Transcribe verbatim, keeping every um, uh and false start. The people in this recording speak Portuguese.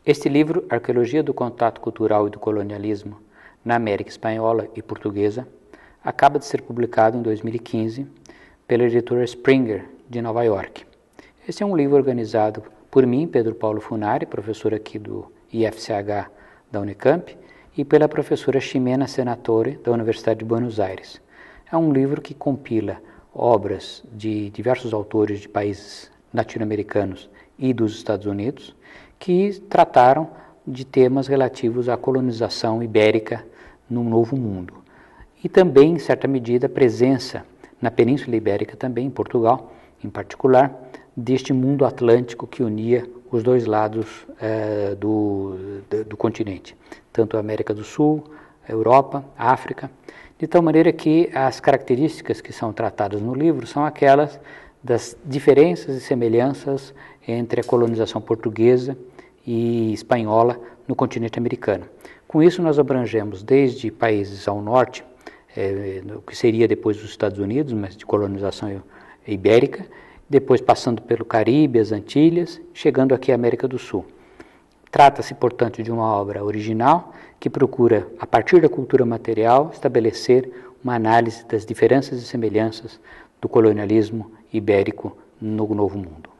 Este livro, Arqueologia do Contato Cultural e do Colonialismo na América Espanhola e Portuguesa, acaba de ser publicado em dois mil e quinze pela editora Springer, de Nova York. Esse é um livro organizado por mim, Pedro Paulo Funari, professor aqui do I F C H da Unicamp, e pela professora Ximena Senatore, da Universidade de Buenos Aires. É um livro que compila obras de diversos autores de países latino-americanos e dos Estados Unidos, que trataram de temas relativos à colonização ibérica no Novo Mundo. E também, em certa medida, a presença na Península Ibérica, também em Portugal, em particular, deste mundo atlântico que unia os dois lados eh, do, do, do continente, tanto a América do Sul, a Europa, a África, de tal maneira que as características que são tratadas no livro são aquelas das diferenças e semelhanças entre a colonização portuguesa e espanhola no continente americano. Com isso, nós abrangemos desde países ao norte, eh, o que seria depois dos Estados Unidos, mas de colonização ibérica, depois passando pelo Caribe, as Antilhas, chegando aqui à América do Sul. Trata-se, portanto, de uma obra original que procura, a partir da cultura material, estabelecer uma análise das diferenças e semelhanças do colonialismo ibérico no Novo Mundo.